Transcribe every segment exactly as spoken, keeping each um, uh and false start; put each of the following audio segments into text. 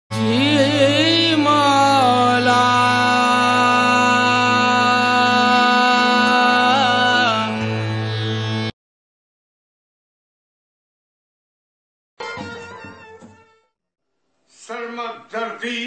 सरमत दर्दी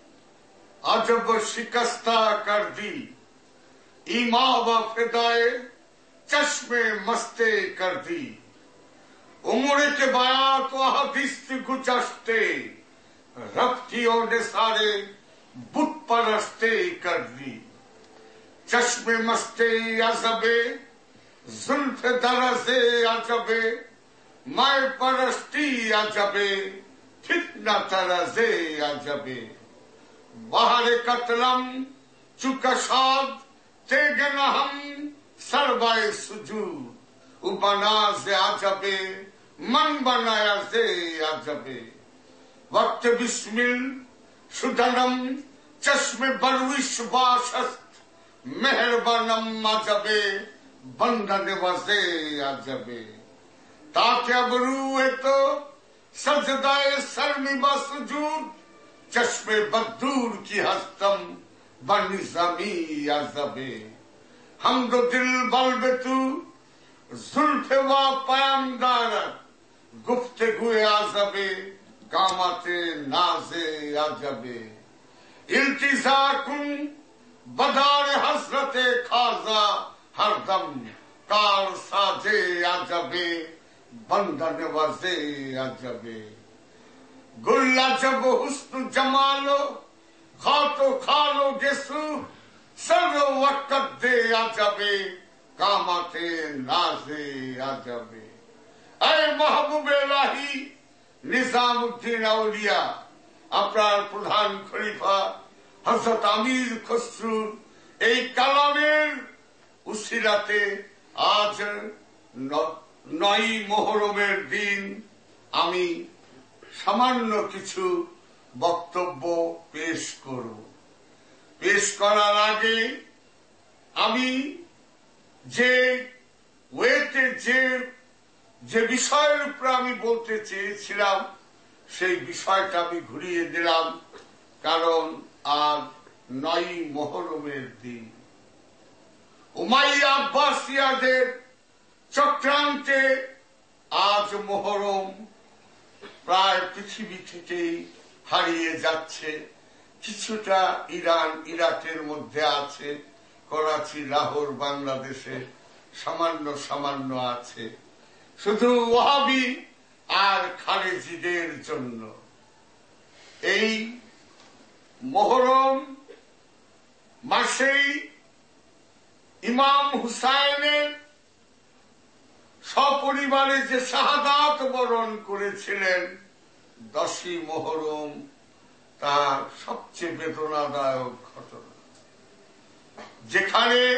अजब शिकस्ता कर दी, ईमा व फिदाए चश्मे मस्ते कर दी। उम्र के बायात व हदीस गुजश्ते, रफ्तियों ने सारे बुत परस्ते कर दी। चश्मे मस्ते अजबे जुल्फ दरजे अजबे, मैं परस्ती अजबे फितना तरजे अजबे। बाहर कतलम चुकशाद तेगन हम सरबाए सुजूद, उबनाज अजबे मन बनाया जे अजबे। वक्त बिस्मिल शुदनम चश्मे बरविश बाशस्त, मेहरबानम अजबे बंधन वजे अजबे। ताकि अबरू है तो सजदाए सरमी बसजूद, चश्मे बदूर की हस्तम बनिज़मी अजबे। हम दो दिल बल्बे तू जुल्फे व पयमदार, गुफ्तगुए अजबे कामते नाजे अजबे। इल्तिजा कुन बदार हसरते खाजा, हरदम कार साजे अजबे बंधन वजे अजबे। गुल अजब हुस्न जमालो खातो खालो गेसु, सर वक्त दे अजबे कामते नाजे अजबे। अरे महबूब इलाही निजामुद्दीन औलिया আপনার প্রধান খলিফা হযরত আমির খসরুর এই কালামের উসিলাতে আজ নয় মুহররমের দিন আমি সামান্য কিছু বক্তব্য পেশ করব। পেশ করার আগে আমি যে ওয়েতে যে যে বিষয়ের উপর আমি বলতে চেয়েছিলাম সেই বিষয়টা আমি ঘুরিয়ে দিলাম, কারণ আজ নয় মুহররমের দিন। উমাইয়া আব্বাসিয়াদের চক্রান্তে আজ মুহররম প্রায় পৃথিবী থেকেই হারিয়ে যাচ্ছে। কিছুটা ইরান ইরাকের মধ্যে আছে, করাচি লাহোর বাংলাদেশে সামান্য সামান্য আছে, শুধু ওয়াহাবি আর খারেজিদের জন্য। এই মুহররম মাসেই ইমাম হুসাইনের সপরিবারে যে শাহাদাত বরণ করেছিলেন দশই মুহররম, তার সবচেয়ে বেদনাদায়ক ঘটনা, যেখানে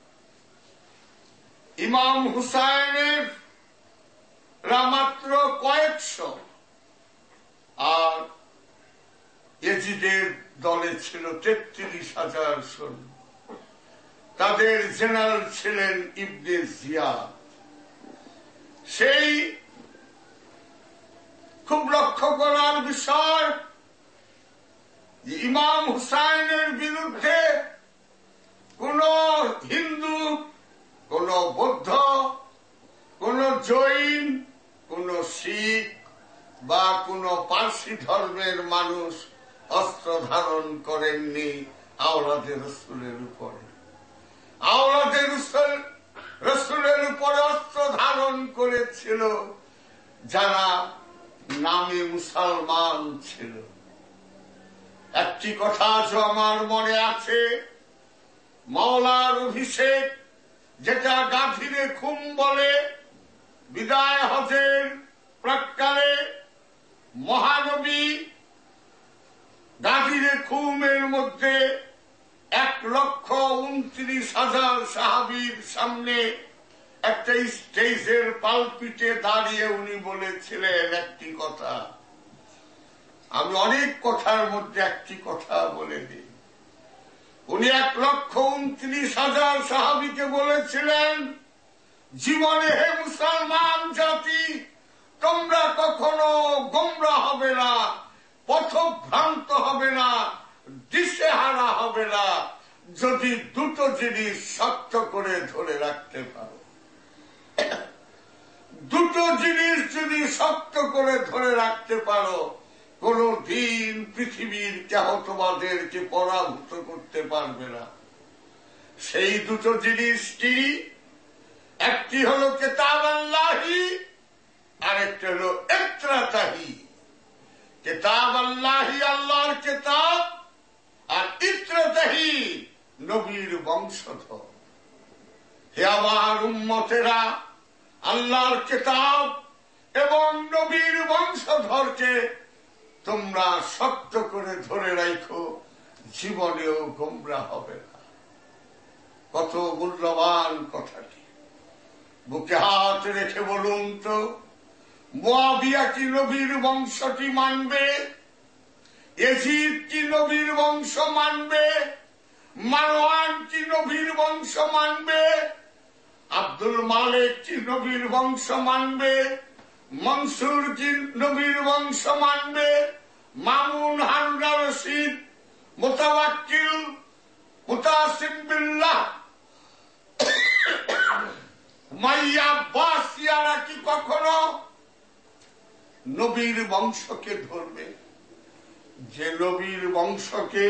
ইমাম হুসাইনের মাত্র কয়েকশো আর এজিদের দলে ছিল তেত্রিশ হাজার সৈন্য। তাদের জেনারেল ছিলেন ইবনে জিয়াদ। সেই খুব লক্ষ্য করার বিষয়, ইমাম হুসাইনের বিরুদ্ধে কোন হিন্দু, কোন বৌদ্ধ, কোন জৈন, কোন শিখ বা কোন পার্সি ধর্মের মানুষ অস্ত্র ধারণ করেননি আওলাদে রসুলের উপরে। আওলাদে রসুল রসুলের উপরে অস্ত্র ধারণ করেছিল যারা নামে মুসলমান ছিল। একটি কথা আজও আমার মনে আছে, মাওলার অভিষেক, যেটা গাধীরে খুম বলে, বিদায় হজের প্রাক্কালে মহানবী গাধীরে খুমের মধ্যে এক লক্ষ উনত্রিশ হাজার সাহাবীর সামনে একটা স্টেজের পালপিটে দাঁড়িয়ে উনি বলেছিলেন একটি কথা। আমি অনেক কথার মধ্যে একটি কথা বলে দিই। উনি এক লক্ষ উনত্রিশ হাজার সাহাবীকে বলেছিলেন, জীবনে হে মুসলমান জাতি, তোমরা কখনো গোমরা হবে না, পথভ্রান্ত হবে না, দিশেহারা হবে না, যদি দুটো জিনিস শক্ত করে ধরে রাখতে পারো। দুটো জিনিস যদি শক্ত করে ধরে রাখতে পারো, কোন দিন পৃথিবীর কেহ তোমাদেরকে পরাভূত করতে পারবে না। সেই দুটো জিনিস কি? একটি হলো কিতাব আল্লাহি, আরেকটি হলো ইত্রাতাহি। কিতাব আল্লাহি আল্লাহর কিতাব, আর ইত্রাতাহি নবীর বংশধর। হে আমার উম্মতেরা, আল্লাহর কিতাব এবং নবীর বংশধরকে তোমরা শক্ত করে ধরে রাখো, জীবনেও গোমরাহ হবে না। কত মূল্যবান কথাটি! বুকে হাত রেখে বলুন তো, মুয়াবিয়া কি নবীর বংশটি মানবে? ইয়াজিদ কি নবীর বংশ মানবে? মারওয়ান কি নবীর বংশ মানবে? আব্দুল মালিক কি নবীর বংশ মানবে? মনসুর কি নবীর বংশ মানবে? মামুন, হারুন রশিদ, মুতাওয়াক্কিল, মুতাসিম বিল্লাহ, মাইয়া বাসিয়ারা কি কখনো নবীর বংশকে ধরবে? যে নবীর বংশকে,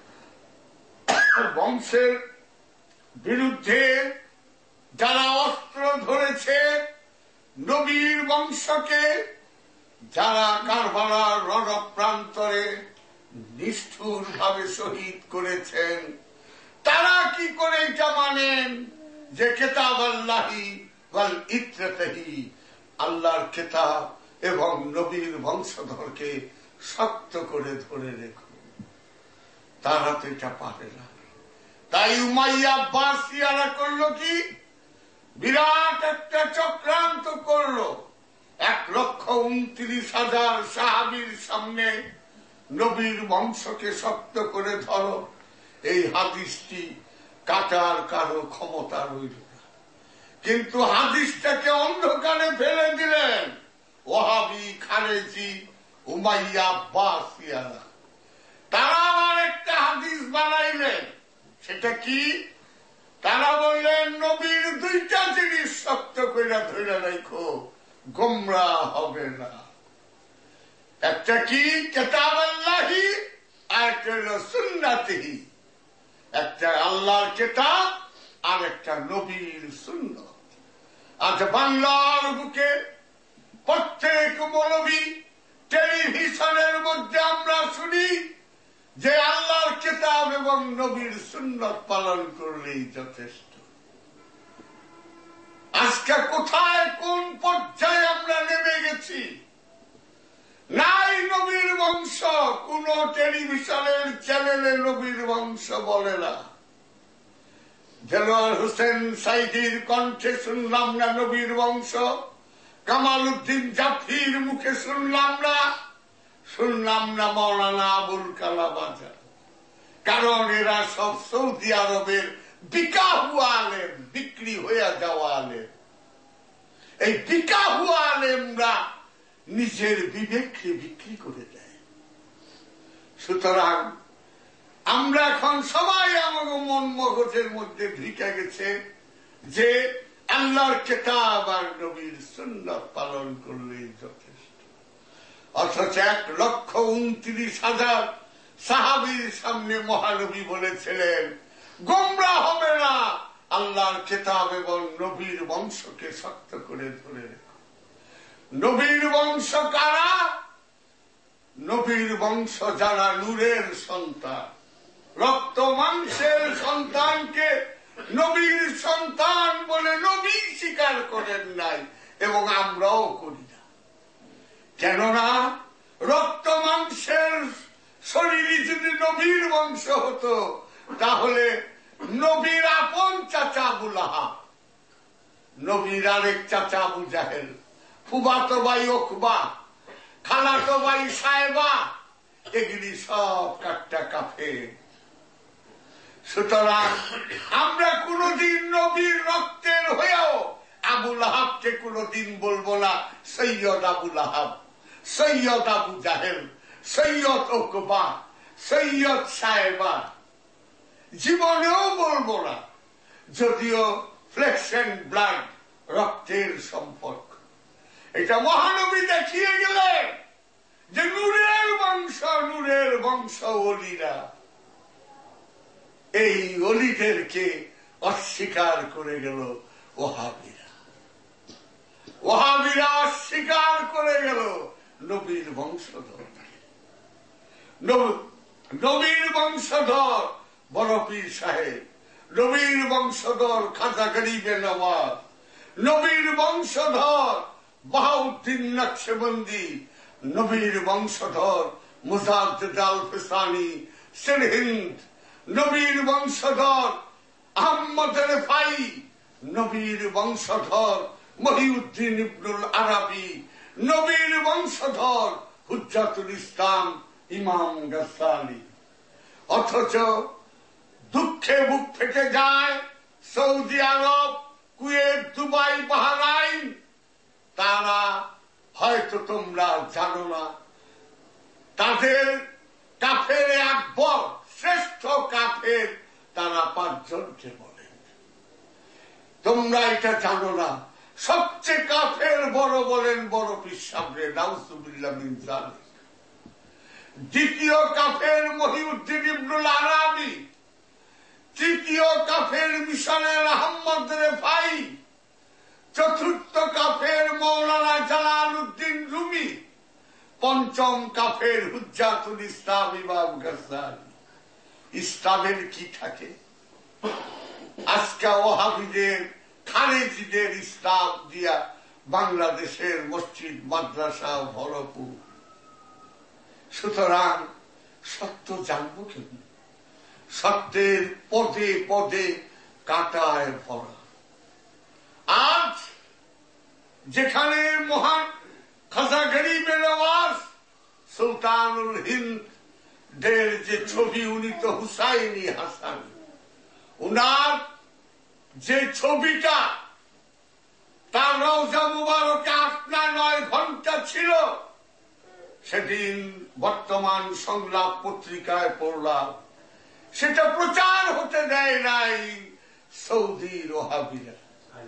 বংশের বিরুদ্ধে যারা অস্ত্র ধরেছে, নবীর বংশকে যারা কারবালার রণপ্রান্তরে নিষ্ঠুর ভাবে শহীদ করেছেন, তারা কি করে এটা মানেন যে কিতাব আল্লাহি ওয়াল ইত্রাতাহি, আল্লাহর কিতাব এবং নবীর বংশধরকে শক্ত করে ধরে রেখো? তারা তো এটা পারে না। তাই উমাইয়া বাসিয়ারা করলো কি? বিরাট একটা চক্রান্ত করলো। এক লক্ষ উনত্রিশ হাজার সাহাবীর সামনে নবীর বংশকে শক্ত করে ধরো, এই হাদিসটি কাটার কারো ক্ষমতা রইল না। কিন্তু হাদিসটাকে অন্ধকারে ফেলে দিলেন ওয়াহাবি, খারেজি, উমাইয়া বাসিয়ারা। তারা আবার একটা হাদিস বানাইলেন। সেটা কি? তারা বললেন নবীর দুইটা জিনিস শক্ত করে ধরে রাখো, গোমরাহ হবে না। একটা কি? কিতাব আল্লাহি, আর একটা হলো সুন্নাতিহি। একটা আল্লাহর কিতাব আর একটা নবীর সুন্নাত। আজ বাংলার বুকে প্রত্যেক মৌলবী টেলিভিশনের মধ্যে আমরা শুনি যে আল্লাহর কিতাব এবং নবীর সুন্নাত পালন করলেই যথেষ্ট। আজকে কোথায়, কোন পর্যায়ে আমরা নেমে গেছি? নাই নবীর বংশ, কোন টেলিভিশনের চ্যানেলে নবীর বংশ বলে না। দেলোয়ার হোসেন সাইদির কণ্ঠে শুনলাম না নবীর বংশ, কামাল উদ্দিন জাফরির মুখে শুনলাম না, শুনলাম না মৌলানা আবুল কালাম আজাদ। কারণ এরা সব সৌদি আরবের বিকা হুয়া আলেম, বিক্রি হয়ে যাওয়া আলেম। এই বিকা হুয়া আলেমরা নিজের বিবেককে বিক্রি করে দেয়। সুতরাং আমরা এখন সবাই আমার মন মগজের মধ্যে ঢুকে গেছে যে আল্লাহর কিতাব আর নবীর সুন্নাত পালন করলেই যথেষ্ট। অথচ এক লক্ষ উনত্রিশ হাজার সাহাবীর সামনে মহানবী বলেছিলেন গোমরাহ হবে না, আল্লাহর কিতাব এবং নবীর বংশকে শক্ত করে ধরে রেখো। নবীর বংশ কারা? নবীর বংশ যারা নূরের সন্তান, রক্ত মাংসের সন্তানকে নবীর সন্তান বলে নবী স্বীকার করেন নাই, এবং আমরাও করি না। কেননা রক্ত মাংসের শরীরে যদি নবীর বংশ হতো, তাহলে নবীর আপন চাচা আবু লাহাব, নবীর আরেক চাচা আবু জাহেল, ফুফাতো ভাই উকবা, খালাতো ভাই সাহেবা, এগুলি সব কাট্টা কাফের। সুতরাং আমরা কোনদিন নবীর রক্তের হয়েও আবু লাহাবকে কোনদিন বলবো না সৈয়দ আবু লাহাব, সৈয়দ আবু জাহেল, সৈয়দ ওকবা, সৈয়দ সাহেবা, জীবনেও বলবো না, যদিও ফ্লেশ এন্ড ব্লাড, রক্তের সম্পর্ক। এটা মহানবী দেখিয়ে গেলেন যে নূরের বংশ, নূরের বংশ অলিরা। এই অলিদেরকে অস্বীকার করে গেল ওহাবিরা। ওহাবিরা অস্বীকার করে গেল নবীর বংশধর। নবীর বংশধর বড় পীর সাহেব, নবীর বংশধর খাজা গরিবে নওয়াজ, নবীর বংশধর বাহাউদ্দিন নকশবন্দি, নবীর বংশধর মুজাদ্দিদ আল ফিসানি সিরহিন্দ, নবীর বংশধর আহমদ রেফাই, নবীর বংশধর মহিউদ্দিন ইবনুল আরাবি, নবীর বংশধর হুজ্জাতুল ইসলাম ইমাম গাজ্জালি। অথচ দুঃখে বুক ফেটে যায় Saudi Arab, Kuwait, Dubai, Bahrain. তারা হয়তো তোমরা জানো না, তাদের কাফের আকবর, শ্রেষ্ঠ কাফের, তারা পাঁচজনকে বলেন। তোমরা এটা জানো না, সবচেয়ে কাফের বড় বলেন বড় পীর সাহেব নাউজুবিল্লাহ মিন যালিক। দ্বিতীয় কাফের মহিউদ্দিন ইবনুল আরাবি, তৃতীয় কাফের মিশরের আহমদ রেফাই, চতুর্থ কাফের মৌলানা জালালউদ্দিন রুমি, পঞ্চম কাফের হুজ্জাতুল ইসলাম ইমাম গাজ্জালি। ইসলামের কি থাকে? আজকে ওহাবিদের, খারেজিদের ইসলাম দিয়া বাংলাদেশের মসজিদ মাদ্রাসা ভরপুর। সুতরাং সত্য জানবো কেন? সত্যের পদে পদে কাঁটায় ভরা। আজ যেখানে মহান খাজা গরিবে নওয়াজ সুলতানুল হিন্দ দের যে ছবি, উনি তো হুসাইনি হাসান, উনার যে ছবিটা তার রওজা মুবারকে আট না নয় ঘন্টা ছিল, সেদিন বর্তমান সংলাপ পত্রিকায় পড়লাম, সেটা প্রচার হতে দেয় নাই সৌদির ওহাবিরা।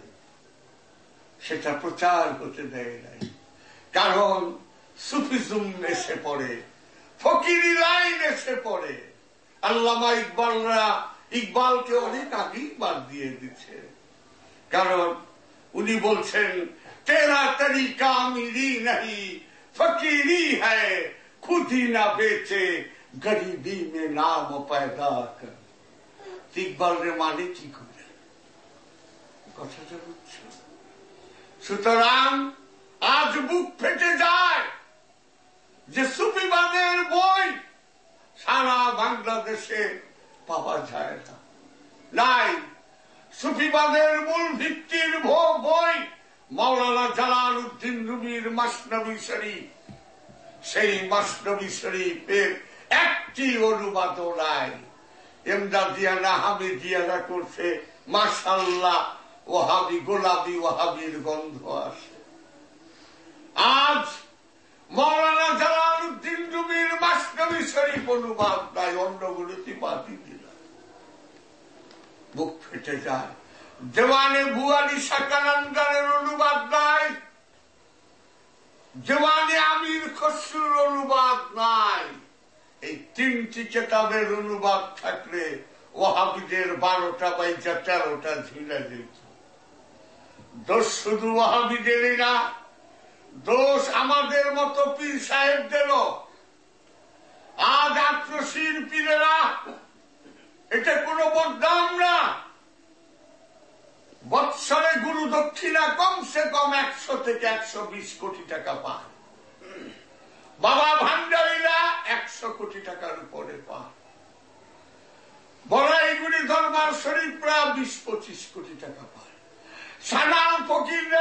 সেটা প্রচার হতে দেয় নাই, কারণ সুফিজম এসে পড়ে, ফকিরি লাইন এসে পড়ে। আল্লামা ইকবালরা ইকবালকে অনেক আগেই বাদ দিয়ে দিচ্ছে, কারণ উনি বলছেন তেরা তরিকা মিরি নাহি, ফকিরি হ্যায় খুদি না বেচে, গরিবি মে নাম পয়দা কর। ইকবালের মানে কি করে কথাটা বুঝছো? সুতরাং আজ বুক ফেটে যায় যে সুফিবাদের বই সারা বাংলাদেশে পাওয়া যায় না। নাই, সুফিবাদের মূল ভিত্তির বই মাওলানা জালালউদ্দিন রুমির মাসনবী শরীফ। সেই মাসনবী শরীফের একটি অনুবাদও নাই। এমদাদিয়ানা হামিদিয়ানা করছে, মাশাআল্লাহ, ওহাবি গোলাপি ওহাবির গন্ধ আসে। আজ মাওলানা জালালউদ্দিন রুমির মাসনবী শরীফ অনুবাদ নাই, অন্যগুলোতে বাতি দিলাম। বুক ফেটে যায়। দেওয়ানে বুয়ালি সাকানন্দারের অনুবাদ নাই, দেওয়ানে আমির খসরুর অনুবাদ নাই। এই তিনটি কিতাবের অনুবাদ থাকলে ওহাবিদের বারোটা বাইজা তেরোটা ঝিলে যেত। দোষ শুধু ওহাবিদেরই না, দোষ আমাদের মতো পীর সাহেবদেরও। আজ আত্মশীর পীরেরা, এটা কোনো বদনাম না, বৎসরে গুরু দক্ষিণা কমসে কম একশো থেকে একশো বিশ কোটি টাকা পায়। বাবা ভান্ডারীরা একশো কোটি টাকার উপরে পায়। বড়াইগুড়ি দরবার শরীফরা বিশ পঁচিশ কোটি টাকা পায়। সাধারণ ফকিররা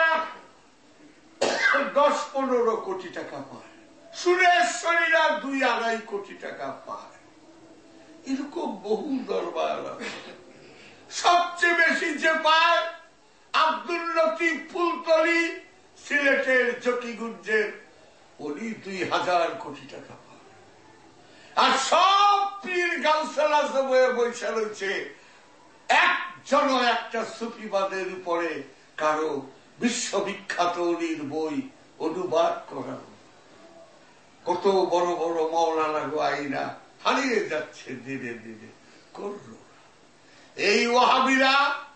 দশ পনেরো কোটি টাকা পায়। সুরেশ্বরীরা দুই আড়াই কোটি টাকা পায়। এরকম বহু দরবার আছে। সবচেয়ে বেশি যে পায় আব্দুল লতিফ ফুলতলি, সিলেটের জকিগুঞ্জের, উনি দুই হাজার কোটি টাকা পায়। আর সব পীর গাউসুল আজম হয়ে বৈশা রয়েছে, একজনও একটা সুফিবাদের উপরে কারো বিশ্ববিখ্যাত উনির বই অনুবাদ করা। কত বড় বড় মৌলানা গো আইনা হারিয়ে যাচ্ছে ধীরে ধীরে। করল এই ওয়াহাবিরা